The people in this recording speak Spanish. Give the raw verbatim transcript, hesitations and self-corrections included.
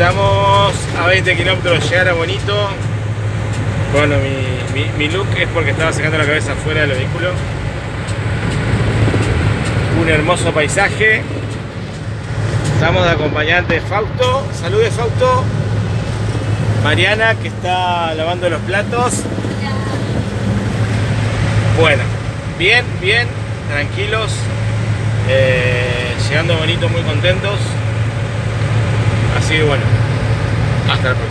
Estamos a veinte kilómetros de llegar a Bonito. Bueno, mi, mi, mi look es porque estaba sacando la cabeza afuera del vehículo. Un hermoso paisaje. Estamos de acompañante de Fausto. Salude, Fausto. Mariana, que está lavando los platos. Bueno, bien, bien, tranquilos. Eh, llegando a Bonito muy contentos. Así que bueno, hasta la próxima.